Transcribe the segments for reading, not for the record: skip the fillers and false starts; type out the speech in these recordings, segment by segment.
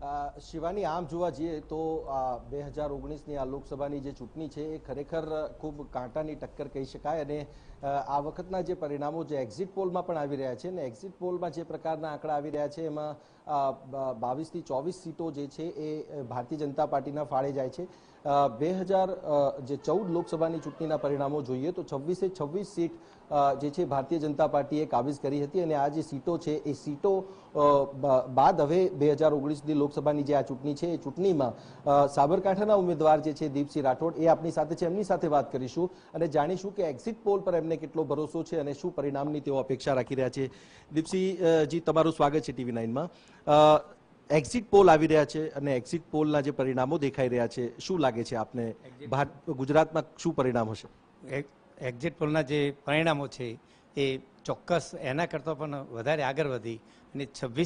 શિવાની, આમ જોવા જઈએ તો 2019ની આ લોકસભાની જે ચૂંટણી છે એ ખરેખર ખૂબ કાંટાની ટક્કર કહી શકાય અને આ વખતના જે પરિણામો જે એક્ઝિટ પોલમાં પણ આવી રહ્યા છે ને એક્ઝિટ પોલમાં જે પ્રકારના આંકડા આવી રહ્યા છે એમાં 22 થી 24 સીટો જે છે એ ભારતીય જનતા પાર્ટીના ફાળે જાય છે। 2014 લોકસભાની ચૂંટણીના પરિણામો જોઈએ તો 26 સીટ જે છે ભારતીય જનતા પાર્ટીએ કાબીઝ કરી હતી અને આ જે સીટો છે એ સીટો બાદ હવે 2019ની લોકસભાની જે આ ચૂંટણી છે એ ચૂંટણીમાં સાબરકાંઠાના ઉમેદવાર જે છે દીપસિંહ રાઠોડ એ આપણી સાથે છે, એમની સાથે વાત કરીશું અને જાણીશું કે એક્ઝિટ પોલ પર એમને કેટલો ભરોસો છે અને શું પરિણામની તેઓ અપેક્ષા રાખી રહ્યા છે। દીપસિંહજી, તમારું સ્વાગત છે TV9માં। એક્ઝિટ પોલ આવી રહ્યા છે અને એક્ઝિટ પોલના જે પરિણામો દેખાઈ રહ્યા છે, શું લાગે છે આપને ગુજરાતમાં શું પરિણામ હશે? એક્ઝિટ પોલના જે પરિણામો છે એ ચોક્કસ એના કરતાં પણ વધારે આગળ વધી અને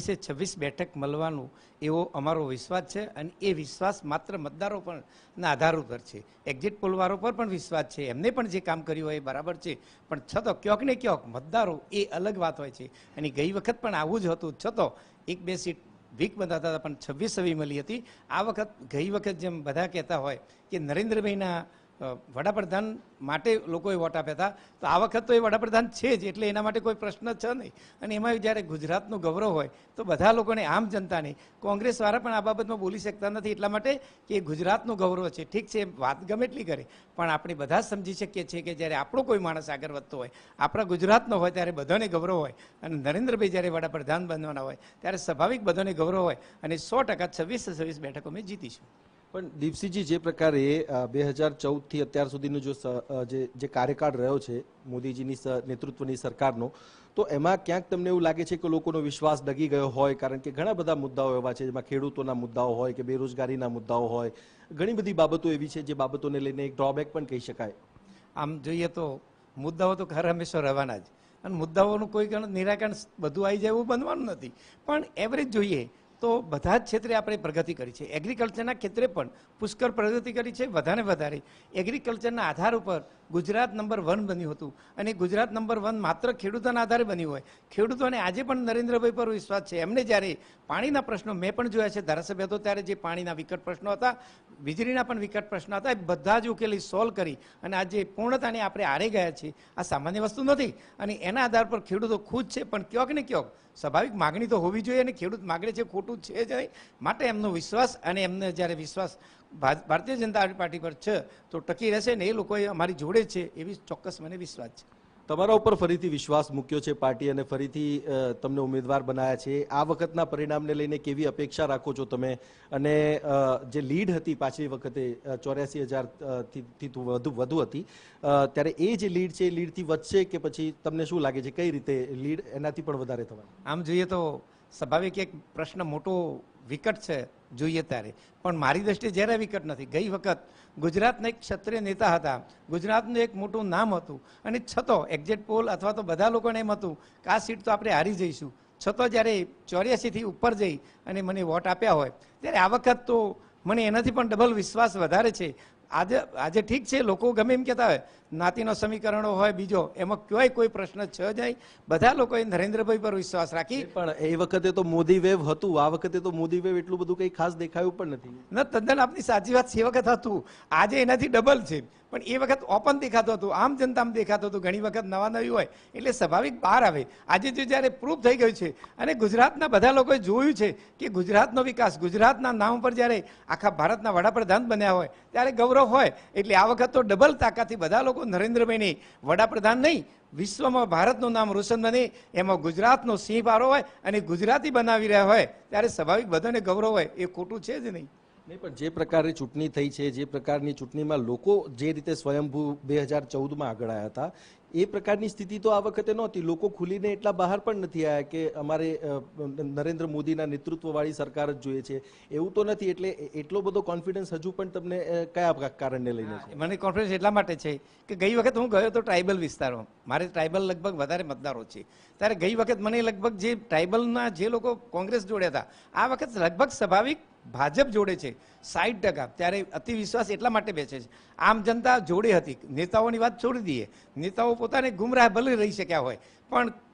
26 બેઠક મળવાનું એવો અમારો વિશ્વાસ છે અને એ વિશ્વાસ માત્ર મતદારો પણ ના આધાર ઉપર છે। એક્ઝિટ પોલવાળો પર પણ વિશ્વાસ છે, એમને પણ જે કામ કર્યું હોય એ બરાબર છે, પણ છતાં ક્યાંક ને ક્યાંક મતદારો એ અલગ વાત હોય છે અને ગઈ વખત પણ આવું જ હતું, છતાં 1-2 સીટ વીક બતાતા હતા પણ 26 મળી હતી। આ વખત ગઈ વખત જેમ બધા કહેતા હોય કે નરેન્દ્રભાઈના વડાપ્રધાન માટે લોકોએ વોટ આપ્યા હતા, તો આ વખત તો એ વડાપ્રધાન છે જ એટલે એના માટે કોઈ પ્રશ્ન છે નહીં અને એમાં જ્યારે ગુજરાતનું ગૌરવ હોય તો બધા લોકોને, આમ જનતાને, કોંગ્રેસવાળા પણ આ બાબતમાં બોલી શકતા નથી એટલા માટે કે ગુજરાતનું ગૌરવ છે। ઠીક છે, વાત ગમે એટલી કરે પણ આપણે બધા સમજી શકીએ છીએ કે જ્યારે આપણો કોઈ માણસ આગળ વધતો હોય, આપણા ગુજરાતનો હોય, ત્યારે બધાને ગૌરવ હોય અને નરેન્દ્રભાઈ જ્યારે વડાપ્રધાન બનવાના હોય ત્યારે સ્વાભાવિક બધાને ગૌરવ હોય અને 100% 26 બેઠકો અમે જીતીશું। પણ દીપસિંહજી, જે પ્રકારે 2014થી અત્યાર સુધીનો જે કાર્યકાળ રહ્યો છે મોદીજીની નેતૃત્વની સરકારનો, તો એમાં ક્યાંક તમને એવું લાગે છે કે લોકોનો વિશ્વાસ ડગી ગયો હોય? કારણ કે ઘણા બધા મુદ્દાઓ એવા છે જેમાં ખેડૂતોના મુદ્દાઓ હોય કે બેરોજગારીના મુદ્દાઓ હોય, ઘણી બધી બાબતો એવી છે જે બાબતોને લઈને એક ડ્રોબેક પણ કહી શકાય। આમ જોઈએ તો મુદ્દાઓ તો હર હંમેશા રહેવાના જ અને મુદ્દાઓનું કોઈ નિરાકરણ બધું આવી જાય એવું બનવાનું નથી, પણ એવરેજ જોઈએ તો બધા જ ક્ષેત્રે આપણે પ્રગતિ કરી છે। એગ્રીકલ્ચરના ક્ષેત્રે પણ પુષ્કળ પ્રગતિ કરી છે, વધારે એગ્રીકલ્ચરના આધાર ઉપર ગુજરાત નંબર 1 બન્યું હતું અને ગુજરાત નંબર 1 માત્ર ખેડૂતોના આધારે બન્યું હોય। ખેડૂતોને આજે પણ નરેન્દ્રભાઈ પર વિશ્વાસ છે। એમને જ્યારે પાણીના પ્રશ્નો મેં પણ જોયા છે, ધારાસભ્ય હતો ત્યારે જે પાણીના વિકટ પ્રશ્નો હતા, વીજળીના પણ વિકટ પ્રશ્નો હતા, એ બધા જ ઉકેલી સોલ્વ કરી અને આજે પૂર્ણતાને આપણે આરે ગયા છીએ। આ સામાન્ય વસ્તુ નથી અને એના આધાર પર ખેડૂતો ખુશ છે, પણ ક્યાંક ને ક્યાંક સ્વાભાવિક માગણી તો હોવી જોઈએ અને ખેડૂત માગણી છે, ખોટું છે જ નહીં, માટે એમનો વિશ્વાસ અને એમને જ્યારે વિશ્વાસ ભારતીય જનતા પાર્ટી પર છે તો ટકી રહેશે ને એ લોકોએ અમારી જોડે છે એવી ચોક્કસ મને વિશ્વાસ છે। તમારા ઉપર ફરીથી વિશ્વાસ મૂક્યો છે પાર્ટી અને ફરીથી તમને ઉમેદવાર બનાવ્યા છે। આ વખતના પરિણામને લઈને કેવી અપેક્ષા રાખો છો તમે? અને જે લીડ હતી પાછલી વખતે 84,000થી વધુ હતી, ત્યારે એ જે લીડ છે એ લીડથી વધશે કે પછી તમને શું લાગે છે કઈ રીતે લીડ એનાથી પણ વધારે થવાની? આમ જોઈએ તો સ્વાભાવિક એક પ્રશ્ન મોટો વિકટ છે જોઈએ ત્યારે, પણ મારી દ્રષ્ટિએ જ્યારે વિકટ નથી। ગઈ વખત ગુજરાતના એક ક્ષત્રિય નેતા હતા, ગુજરાતનું એક મોટું નામ હતું અને છતાં એક્ઝિટ પોલ અથવા તો બધા લોકોને એમ હતું કે આ સીટ તો આપણે હારી જઈશું, છતાં જ્યારે 84થી ઉપર જઈ અને મને વોટ આપ્યા હોય ત્યારે આ વખત તો મને એનાથી પણ ડબલ વિશ્વાસ વધારે છે। આજે ઠીક છે, લોકો ગમે એમ કહેતા હોય જ્ઞાતિનો સમીકરણો હોય બીજો, એમાં કોઈ પ્રશ્ન છે જ નહીં, બધા લોકોએ નરેન્દ્રભાઈ પર વિશ્વાસ રાખી। પણ એ વખતે તો મોદી વેવ હતું, આ વખતે તો મોદી વેવ એટલું બધું કંઈ ખાસ દેખાયું પણ નથી। ન, તદ્દન આપની સાચી વાત છે, એ વખત હતું, આજે એનાથી ડબલ છે, પણ એ વખત ઓપન દેખાતું હતું, આમ જનતામાં દેખાતું હતું, ઘણી વખત નવી હોય એટલે સ્વાભાવિક બહાર આવે। આજે જો જ્યારે પ્રૂફ થઈ ગયું છે અને ગુજરાતના બધા લોકોએ જોયું છે કે ગુજરાતનો વિકાસ ગુજરાતના નામ પર જ્યારે આખા ભારતના વડાપ્રધાન બન્યા હોય ત્યારે ગૌરવ હોય, એટલે આ વખત તો ડબલ તાકાતથી બધા લોકો નરેન્દ્રભાઈને વડાપ્રધાન નહીં, વિશ્વમાં ભારતનું નામ રોશન બને એમાં ગુજરાતનો સિંહ પારો હોય અને ગુજરાતી બનાવી રહ્યા હોય ત્યારે સ્વાભાવિક બધાને ગૌરવ હોય, એ ખોટું છે જ નહીં। નહીં, પણ જે પ્રકારે ચૂંટણી થઈ છે, જે પ્રકારની ચૂંટણીમાં લોકો જે રીતે સ્વયંભૂ 2014માં આગળ આવ્યા હતા એ પ્રકારની સ્થિતિ તો આ વખતે નહોતી। લોકો ખુલીને એટલા બહાર પણ નથી આવ્યા કે અમારે નરેન્દ્ર મોદીના નેતૃત્વવાળી સરકાર જ જોઈએ છે, એવું તો નથી। એટલે એટલો બધો કોન્ફિડન્સ હજુ પણ તમને કયા કારણને લઈને છે? મને કોન્ફિડન્સ એટલા માટે છે કે ગઈ વખત હું ગયો તો ટ્રાઇબલ વિસ્તારમાં, મારે ટ્રાઇબલ લગભગ વધારે મતદારો છે, ત્યારે ગઈ વખત મને લગભગ જે ટ્રાઇબલના જે લોકો કોંગ્રેસ જોડે હતા, આ વખત લગભગ સ્વાભાવિક ભાજપ જોડે છે 60%, ત્યારે અતિ વિશ્વાસ એટલા માટે બેસે છે। આમ જનતા જોડે હતી, નેતાઓની વાત છોડી દઈએ, નેતાઓ પોતાને ગુમરાહ ભલે રહી શક્યા હોય પણ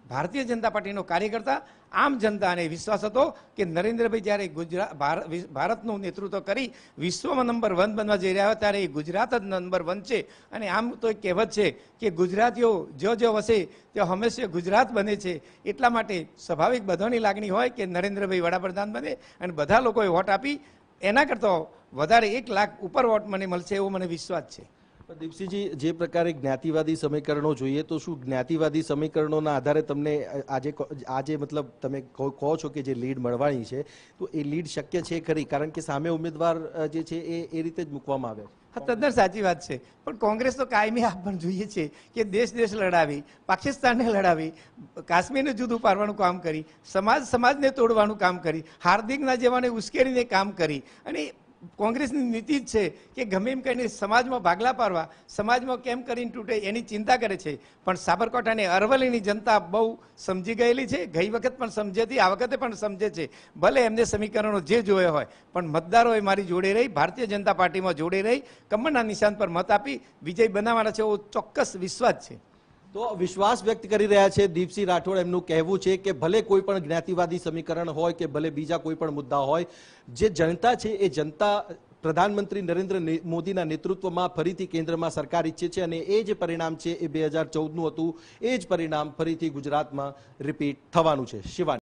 ભારતીય જનતા પાર્ટીનો કાર્યકર્તા આમ જનતાને વિશ્વાસ હતો કે નરેન્દ્રભાઈ જ્યારે ભારતનું નેતૃત્વ કરી વિશ્વમાં નંબર 1 બનવા જઈ રહ્યા હોય ત્યારે એ ગુજરાત જ નંબર 1 છે. અને આમ તો એક કહેવત છે કે ગુજરાતીઓ જો વસે તે હંમેશા ગુજરાત બને છે. એટલા માટે સ્વાભાવિક બધાની લાગણી હોય કે નરેન્દ્રભાઈ વડાપ્રધાન બને અને બધા લોકોએ વોટ આપી એના કરતાં વધારે 1 લાખ ઉપર વોટ મને મળશે એવો મને વિશ્વાસ છે. દીપસિંહજી, જે પ્રકારે જ્ઞાતિવાદી સમીકરણો જોઈએ તો શું જ્ઞાતિવાદી સમીકરણોના આધારે તમને આજે મતલબ તમે કહો છો કે જે લીડ મળવાની છે તો એ લીડ શક્ય છે ખરી? કારણ કે સામે ઉમેદવાર જે છે એ રીતે જ મૂકવામાં આવે. હા, તદ્દન સાચી વાત છે. પણ કોંગ્રેસ તો કાયમી આ પણ જોઈએ છે કે દેશ લડાવી, પાકિસ્તાનને લડાવી, કાશ્મીરને જુદું પાડવાનું કામ કરી, સમાજને તોડવાનું કામ કરી, હાર્દિકના જેવાને ઉશ્કેરીને કામ કરી. અને કોંગ્રેસની નીતિ જ છે કે ગમે એમ કહીને સમાજમાં ભાગલા પાડવા, સમાજમાં કેમ કરીને તૂટે એની ચિંતા કરે છે. પણ સાબરકાંઠા અને અરવલ્લીની જનતા બહુ સમજી ગયેલી છે. ગઈ વખત પણ સમજે હતી, આ વખતે પણ સમજે છે. ભલે એમને સમીકરણો જે જોયા હોય પણ મતદારોએ મારી જોડે રહી, ભારતીય જનતા પાર્ટીમાં જોડે રહી, કમળના નિશાન પર મત આપી વિજય બનાવવાના છે એવો ચોક્કસ વિશ્વાસ છે. તો વિશ્વાસ વ્યક્ત કરી રહ્યા છે દીપસિંહ રાઠોડ. એમનું કહેવું છે કે ભલે કોઈ પણ જ્ઞાતિવાદી સમીકરણ હોય કે ભલે બીજા કોઈ પણ મુદ્દા હોય, જે જનતા છે એ જનતા પ્રધાનમંત્રી નરેન્દ્ર મોદીના નેતૃત્વમાં ફરીથી કેન્દ્રમાં સરકાર ઈચ્છે છે અને એ જે પરિણામ છે એ 2014નું હતું એ જ પરિણામ ફરીથી ગુજરાતમાં રિપીટ થવાનું છે. શિવાની.